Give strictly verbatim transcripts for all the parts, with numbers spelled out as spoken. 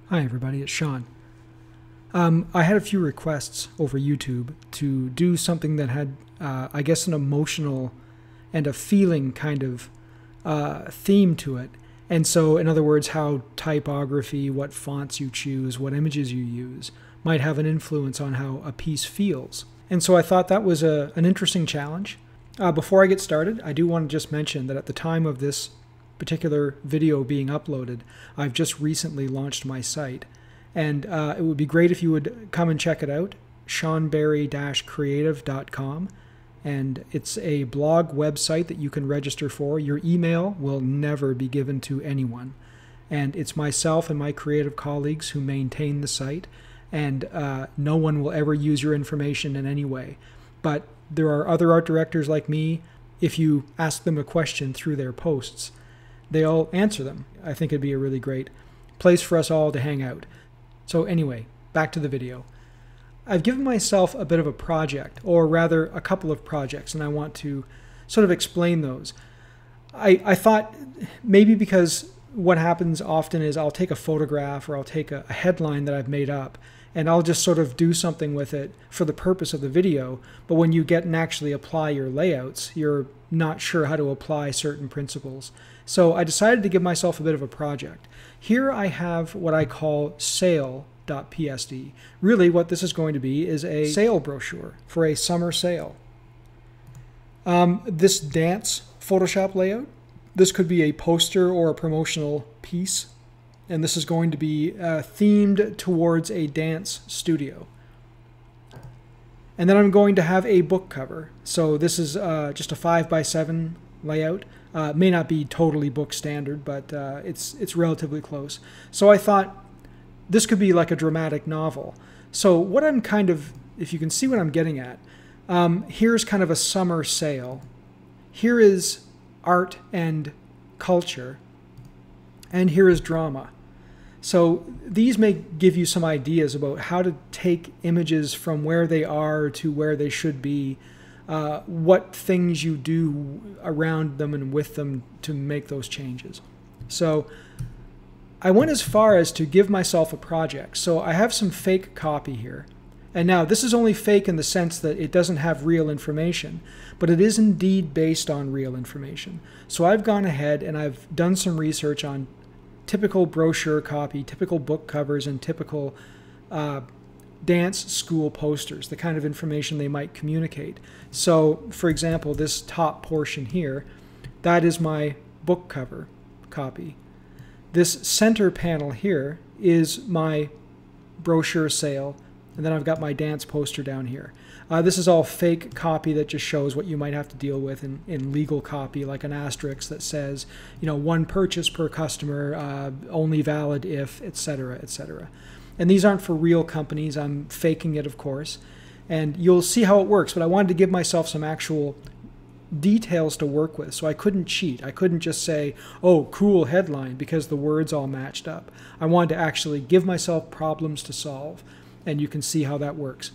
Hi everybody, it's Sean. Um, I had a few requests over YouTube to do something that had, uh, I guess, an emotional and a feeling kind of uh, theme to it. And so, in other words, how typography, what fonts you choose, what images you use might have an influence on how a piece feels. And so I thought that was a, an interesting challenge. Uh, before I get started, I do want to just mention that at the time of this particular video being uploaded, I've just recently launched my site, and uh, it would be great if you would come and check it out, sean berry dash creative dot com, and it's a blog website that you can register for. Your email will never be given to anyone, and it's myself and my creative colleagues who maintain the site, and uh, no one will ever use your information in any way. But there are other art directors like me. If you ask them a question through their posts, they'll answer them. I think it'd be a really great place for us all to hang out. So anyway, back to the video. I've given myself a bit of a project, or rather a couple of projects, and I want to sort of explain those. I, I thought maybe because what happens often is I'll take a photograph or I'll take a, a headline that I've made up, and I'll just sort of do something with it for the purpose of the video, but when you get and actually apply your layouts, you're not sure how to apply certain principles. So I decided to give myself a bit of a project. Here I have what I call sale dot p s d. Really what this is going to be is a sale brochure for a summer sale. Um, this dance Photoshop layout, this could be a poster or a promotional piece, and this is going to be uh, themed towards a dance studio. And then I'm going to have a book cover. So this is uh, just a five by seven layout. Uh, may not be totally book standard, but uh, it's it's relatively close. So I thought this could be like a dramatic novel. So what I'm kind of, if you can see what I'm getting at, um, here's kind of a summer sale. Here is art and culture, and here is drama. So these may give you some ideas about how to take images from where they are to where they should be, uh, what things you do around them and with them to make those changes. So I went as far as to give myself a project. So I have some fake copy here. And now this is only fake in the sense that it doesn't have real information, but it is indeed based on real information. So I've gone ahead and I've done some research on typical brochure copy, typical book covers, and typical uh, dance school posters, the kind of information they might communicate. So, for example, this top portion here, that is my book cover copy. This center panel here is my brochure sale, and then I've got my dance poster down here. Uh, this is all fake copy that just shows what you might have to deal with in, in legal copy, like an asterisk that says, you know, one purchase per customer, uh, only valid if, et cetera, et cetera. And these aren't for real companies. I'm faking it, of course. And you'll see how it works, but I wanted to give myself some actual details to work with, so I couldn't cheat. I couldn't just say, oh, cool headline, because the words all matched up. I wanted to actually give myself problems to solve, and you can see how that works.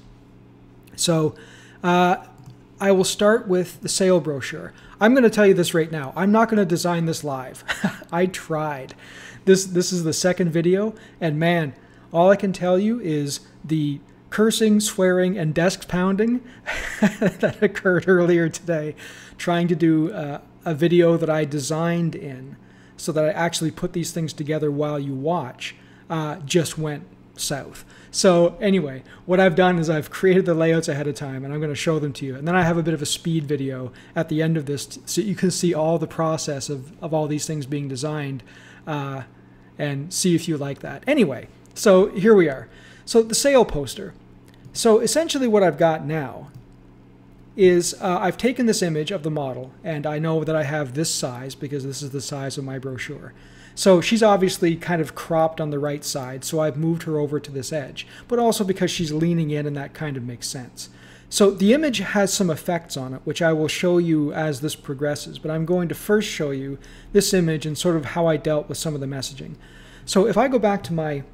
So uh, I will start with the sale brochure. I'm going to tell you this right now. I'm not going to design this live. I tried. This, this is the second video, and man, all I can tell you is the cursing, swearing, and desk pounding that occurred earlier today trying to do uh, a video that I designed in so that I actually put these things together while you watch uh, just went south. So anyway, what I've done is I've created the layouts ahead of time, and I'm going to show them to you. And then I have a bit of a speed video at the end of this so you can see all the process of, of all these things being designed uh, and see if you like that. Anyway, so here we are. So the sale poster. So essentially what I've got now is uh, I've taken this image of the model, and I know that I have this size because this is the size of my brochure. So she's obviously kind of cropped on the right side, so I've moved her over to this edge, but also because she's leaning in, and that kind of makes sense. So the image has some effects on it, which I will show you as this progresses, but I'm going to first show you this image and sort of how I dealt with some of the messaging. So if I go back to my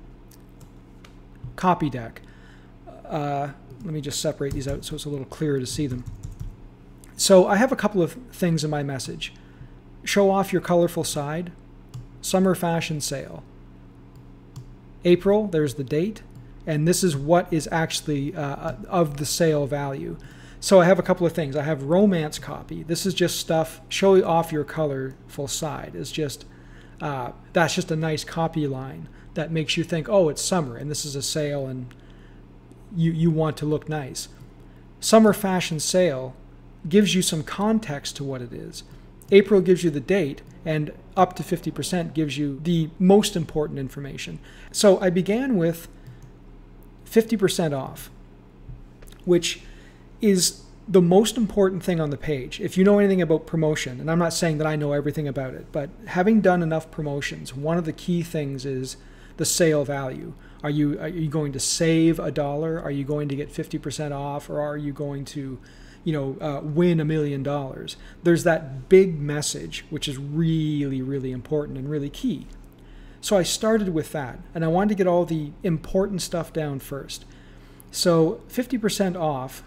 copy deck, uh, let me just separate these out so it's a little clearer to see them. So I have a couple of things in my message. Show off your colorful side, summer fashion sale, April, there's the date, and this is what is actually uh, of the sale value. So I have a couple of things. I have romance copy. This is just stuff showing off your colorful side. It's just, uh, that's just a nice copy line that makes you think, oh, it's summer and this is a sale and you, you want to look nice. Summer fashion sale gives you some context to what it is. April gives you the date, and up to fifty percent gives you the most important information. So I began with fifty percent off, which is the most important thing on the page. If you know anything about promotion, and I'm not saying that I know everything about it, but having done enough promotions, one of the key things is the sale value. Are you, are you going to save a dollar? Are you going to get fifty percent off? Or are you going to, you know, uh, win a million dollars? There's that big message, which is really, really important and really key. So I started with that, and I wanted to get all the important stuff down first. So fifty percent off,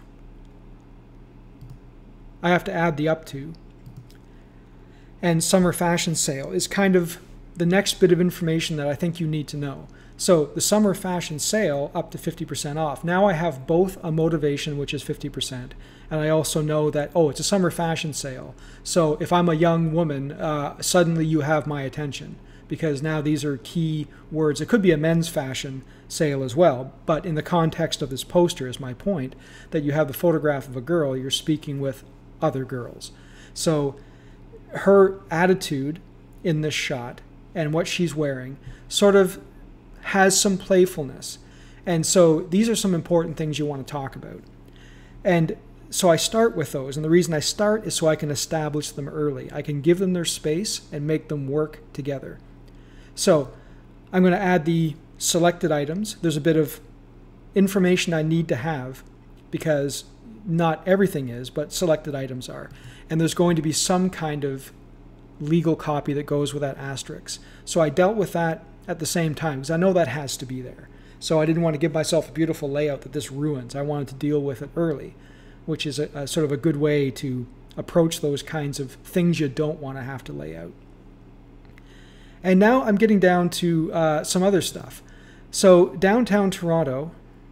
I have to add the up to. And summer fashion sale is kind of the next bit of information that I think you need to know. So the summer fashion sale up to fifty percent off. Now I have both a motivation, which is fifty percent, and I also know that, oh, it's a summer fashion sale. So if I'm a young woman, uh, suddenly you have my attention, because now these are key words. It could be a men's fashion sale as well, but in the context of this poster is my point, that you have the photograph of a girl, you're speaking with other girls. So her attitude in this shot and what she's wearing sort of has some playfulness. And so these are some important things you want to talk about. And so I start with those. And the reason I start is so I can establish them early. I can give them their space and make them work together. So I'm going to add the selected items. There's a bit of information I need to have because not everything is, but selected items are. And there's going to be some kind of legal copy that goes with that asterisk. So I dealt with that at the same time, because I know that has to be there. So I didn't want to give myself a beautiful layout that this ruins. I wanted to deal with it early, which is a, a sort of a good way to approach those kinds of things you don't want to have to lay out. And now I'm getting down to uh, some other stuff. So downtown Toronto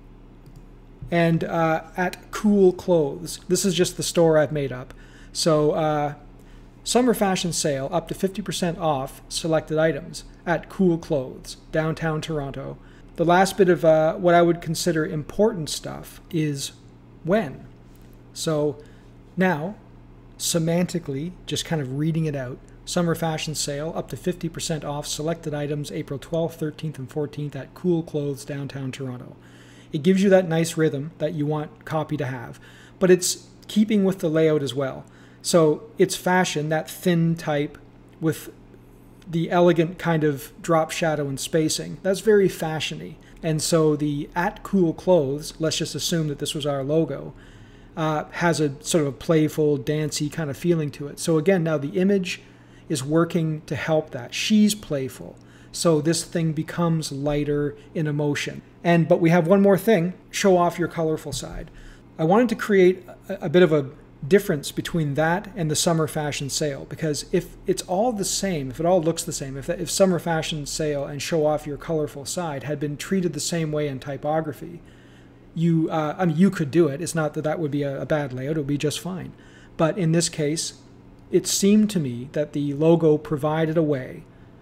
and uh, at Cool Clothes. This is just the store I've made up. So uh, summer fashion sale up to fifty percent off selected items at Cool Clothes, downtown Toronto. The last bit of uh, what I would consider important stuff is when. So now, semantically, just kind of reading it out, summer fashion sale up to fifty percent off selected items April twelfth, thirteenth, and fourteenth at Cool Clothes, downtown Toronto. It gives you that nice rhythm that you want copy to have, but it's keeping with the layout as well. So it's fashion, that thin type with the elegant kind of drop shadow and spacing. That's very fashiony. And so the at Cool Clothes, let's just assume that this was our logo, uh, has a sort of a playful, dancey kind of feeling to it. So again, now the image is working to help that. She's playful. So this thing becomes lighter in emotion. And but we have one more thing, show off your colorful side. I wanted to create a, a bit of a difference between that and the summer fashion sale, because if it's all the same, if it all looks the same, if, if summer fashion sale and show off your colorful side had been treated the same way in typography, you uh, I mean you could do it. It's not that that would be a, a bad layout, it would be just fine. But in this case, it seemed to me that the logo provided a way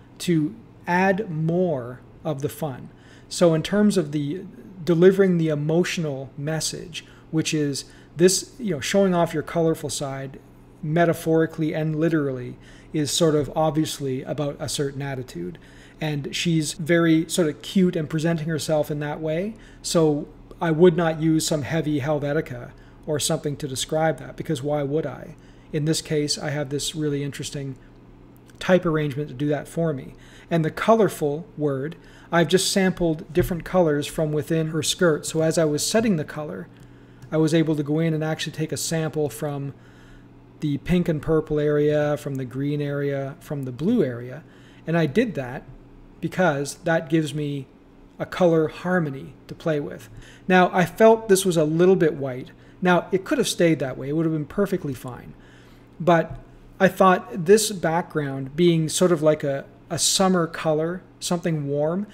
to add more of the fun. So in terms of the delivering the emotional message, which is this, you know, showing off your colorful side, metaphorically and literally, is sort of obviously about a certain attitude. And she's very sort of cute and presenting herself in that way. So I would not use some heavy Helvetica or something to describe that, because why would I? In this case, I have this really interesting type arrangement to do that for me. And the colorful word, I've just sampled different colors from within her skirt. So as I was setting the color, I was able to go in and actually take a sample from the pink and purple area, from the green area, from the blue area. And I did that because that gives me a color harmony to play with. Now, I felt this was a little bit white. Now, it could have stayed that way. It would have been perfectly fine. But I thought this background being sort of like a, a summer color, something warm,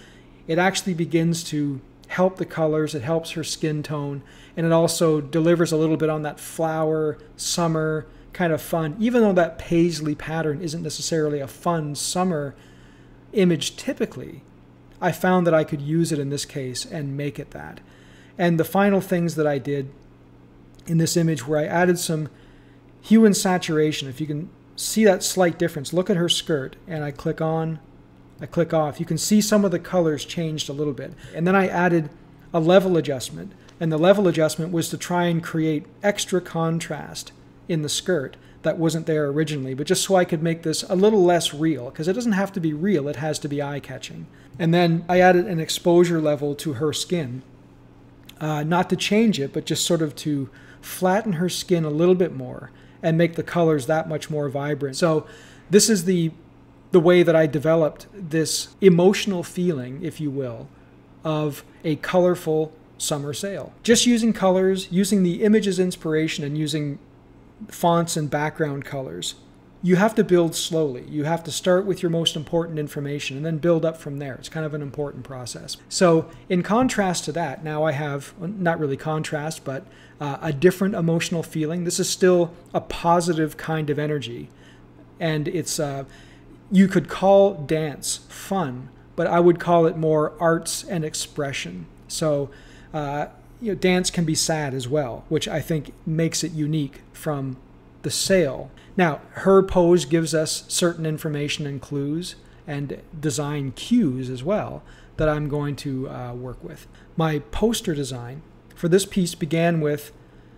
it actually begins to help the colors, it helps her skin tone, and it also delivers a little bit on that flower, summer kind of fun. Even though that paisley pattern isn't necessarily a fun summer image typically, I found that I could use it in this case and make it that. And the final things that I did in this image where I added some hue and saturation. If you can see that slight difference, look at her skirt, and I click on, I click off. You can see some of the colors changed a little bit. And then I added a level adjustment. And the level adjustment was to try and create extra contrast in the skirt that wasn't there originally, but just so I could make this a little less real, because it doesn't have to be real, it has to be eye-catching. And then I added an exposure level to her skin, uh, not to change it, but just sort of to flatten her skin a little bit more and make the colors that much more vibrant. So this is the the way that I developed this emotional feeling, if you will, of a colorful summer sail. Just using colors, using the image as inspiration, and using fonts and background colors. You have to build slowly. You have to start with your most important information and then build up from there. It's kind of an important process. So in contrast to that, now I have, not really contrast, but uh, a different emotional feeling. This is still a positive kind of energy. And it's, uh, you could call dance fun, but I would call it more arts and expression. So uh, you know, dance can be sad as well, which I think makes it unique from the sail. Now, her pose gives us certain information and clues and design cues as well that I'm going to uh, work with. My poster design for this piece began with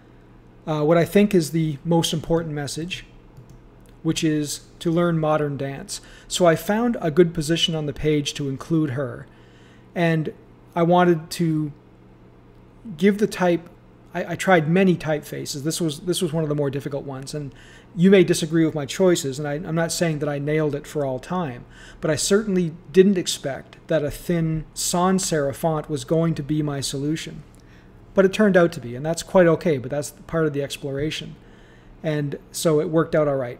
uh, what I think is the most important message, which is to learn modern dance. So I found a good position on the page to include her, and I wanted to give the type, I, I tried many typefaces. This was this was one of the more difficult ones, and you may disagree with my choices, and I, I'm not saying that I nailed it for all time, but I certainly didn't expect that a thin sans serif font was going to be my solution. But it turned out to be, and that's quite okay, but that's part of the exploration. And so it worked out all right.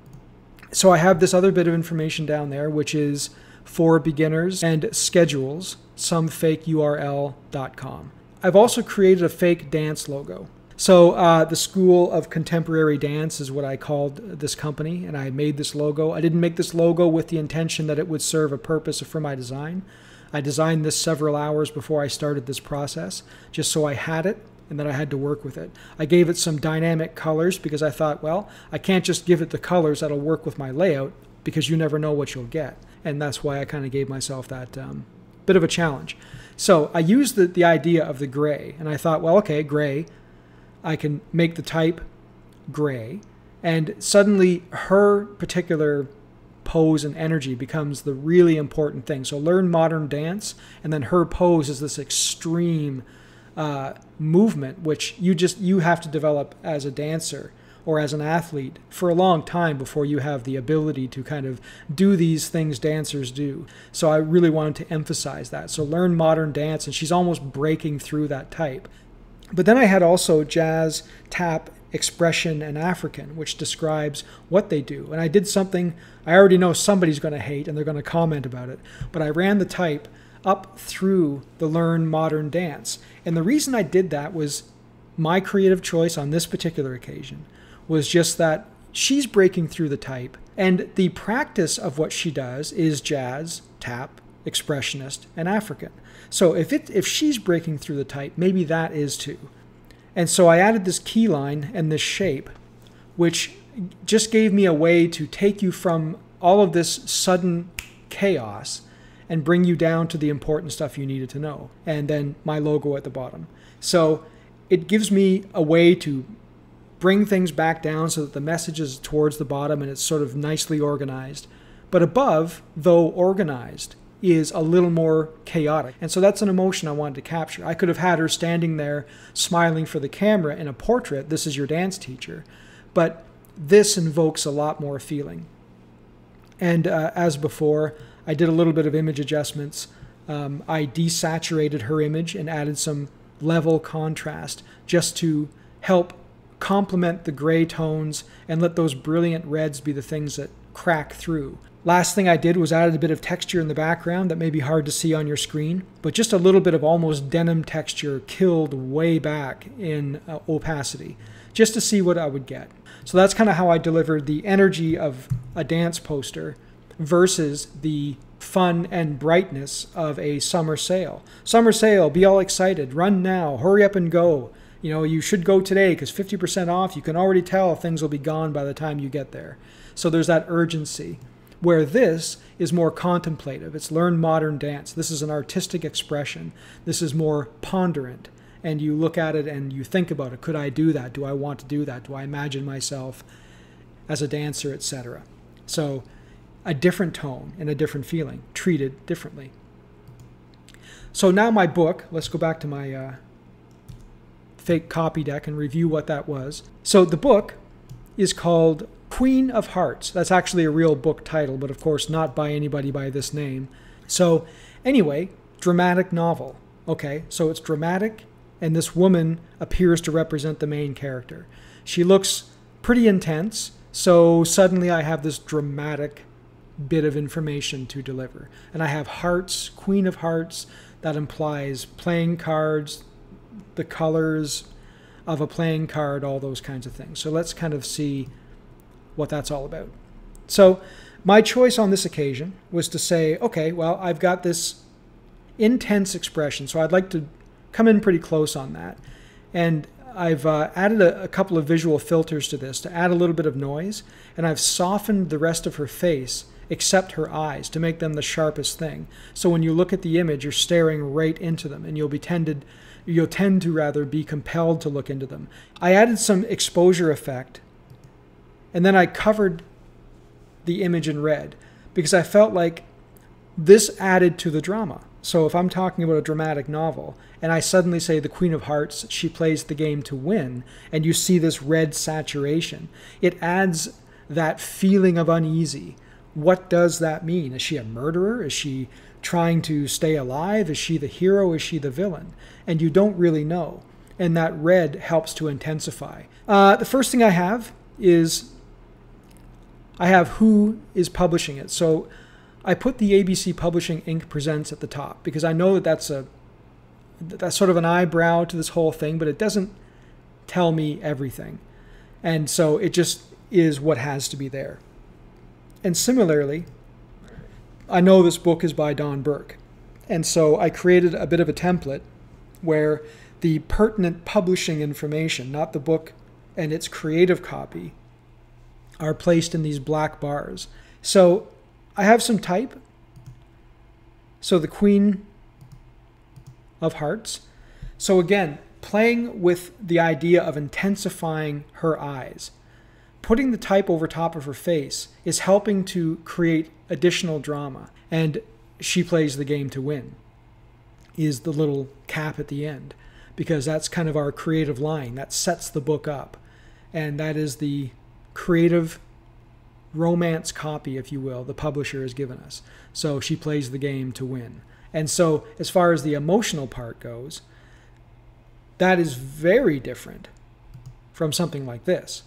So I have this other bit of information down there, which is for beginners and schedules, some fake U R L dot com. I've also created a fake dance logo. So uh, the School of Contemporary Dance is what I called this company, and I made this logo. I didn't make this logo with the intention that it would serve a purpose for my design. I designed this several hours before I started this process, just so I had it and that I had to work with it. I gave it some dynamic colors because I thought, well, I can't just give it the colors that'll work with my layout, because you never know what you'll get. And that's why I kind of gave myself that um, bit of a challenge. So I used the, the idea of the gray, and I thought, well, okay, gray, I can make the type gray, and suddenly her particular pose and energy becomes the really important thing. So learn modern dance, and then her pose is this extreme uh, movement, which you just you have to develop as a dancer or as an athlete for a long time before you have the ability to kind of do these things dancers do. So I really wanted to emphasize that. So learn modern dance, and she's almost breaking through that type. But then I had also jazz, tap, expression, and African, which describes what they do. And I did something I already know somebody's going to hate, and they're going to comment about it. But I ran the type up through the learn modern dance. And the reason I did that was my creative choice on this particular occasion was just that she's breaking through the type, and the practice of what she does is jazz, tap, expressionist, and African. So if it if she's breaking through the type, maybe that is too. And so I added this key line and this shape, which just gave me a way to take you from all of this sudden chaos and bring you down to the important stuff you needed to know. And then my logo at the bottom. So it gives me a way to bring things back down so that the message is towards the bottom and it's sort of nicely organized. But above, though organized, is a little more chaotic. And so that's an emotion I wanted to capture. I could have had her standing there smiling for the camera in a portrait, this is your dance teacher, but this invokes a lot more feeling. And uh, as before, I did a little bit of image adjustments. Um, I desaturated her image and added some level contrast just to help complement the gray tones and let those brilliant reds be the things that crack through. Last thing I did was added a bit of texture in the background that may be hard to see on your screen, but just a little bit of almost denim texture killed way back in uh, opacity, just to see what I would get. So that's kind of how I delivered the energy of a dance poster versus the fun and brightness of a summer sale. Summer sale, be all excited, run now, hurry up and go. You know, you should go today because fifty percent off. You can already tell things will be gone by the time you get there. So there's that urgency. Where this is more contemplative. It's learn modern dance. This is an artistic expression. This is more ponderant. And you look at it and you think about it. Could I do that? Do I want to do that? Do I imagine myself as a dancer, et cetera? So a different tone and a different feeling, treated differently. So now my book, let's go back to my uh, fake copy deck and review what that was. So the book is called Queen of Hearts. That's actually a real book title, but of course not by anybody by this name. So anyway, dramatic novel. Okay, so it's dramatic, and this woman appears to represent the main character. She looks pretty intense, so suddenly I have this dramatic bit of information to deliver. And I have hearts, Queen of Hearts, that implies playing cards, the colors of a playing card, all those kinds of things. So let's kind of see what that's all about. So my choice on this occasion was to say, okay, well, I've got this intense expression, so I'd like to come in pretty close on that. And I've uh, added a, a couple of visual filters to this to add a little bit of noise, and I've softened the rest of her face except her eyes to make them the sharpest thing. So when you look at the image, you're staring right into them, and you'll be tended, you'll tend to rather be compelled to look into them. I added some exposure effect, and then I covered the image in red because I felt like this added to the drama. So if I'm talking about a dramatic novel and I suddenly say the Queen of Hearts, she plays the game to win, and you see this red saturation, it adds that feeling of uneasy. What does that mean? Is she a murderer? Is she trying to stay alive? Is she the hero? Is she the villain? And you don't really know. And that red helps to intensify. Uh, the first thing I have is I have who is publishing it. So I put the A B C Publishing Incorporated Presents at the top because I know that that's a that's sort of an eyebrow to this whole thing, but it doesn't tell me everything. And so it just is what has to be there. And similarly, I know this book is by Don Burke. And so I created a bit of a template where the pertinent publishing information, not the book and its creative copy, are placed in these black bars. So I have some type. So the Queen of Hearts. So again, playing with the idea of intensifying her eyes. Putting the type over top of her face is helping to create additional drama. And she plays the game to win is the little cap at the end, because that's kind of our creative line that sets the book up. And that is the creative romance copy, if you will, the publisher has given us. So she plays the game to win. And so as far as the emotional part goes, that is very different from something like this.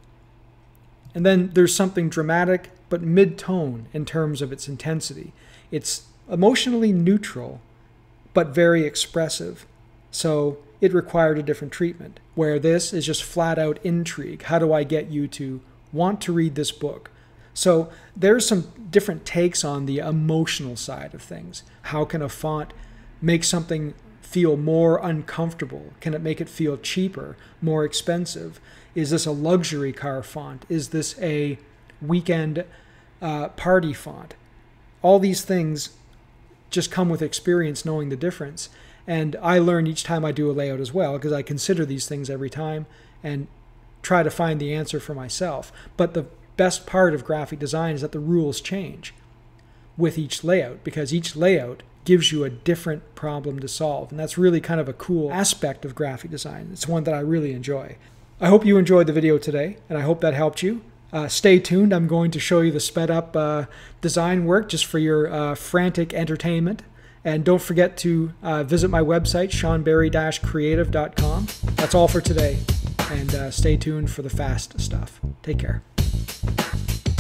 And then there's something dramatic but mid-tone in terms of its intensity. It's emotionally neutral but very expressive. So it required a different treatment, where this is just flat out intrigue. How do I get you to want to read this book? So there's some different takes on the emotional side of things. How can a font make something feel more uncomfortable? Can it make it feel cheaper, more expensive? Is this a luxury car font? Is this a weekend uh, party font? All these things just come with experience, knowing the difference. And I learn each time I do a layout as well, because I consider these things every time and try to find the answer for myself. But the best part of graphic design is that the rules change with each layout, because each layout gives you a different problem to solve. And that's really kind of a cool aspect of graphic design. It's one that I really enjoy. I hope you enjoyed the video today, and I hope that helped you. Uh, stay tuned. I'm going to show you the sped up uh, design work just for your uh, frantic entertainment. And don't forget to uh, visit my website, sean berry dash creative dot com. That's all for today. And uh, stay tuned for the fast stuff. Take care.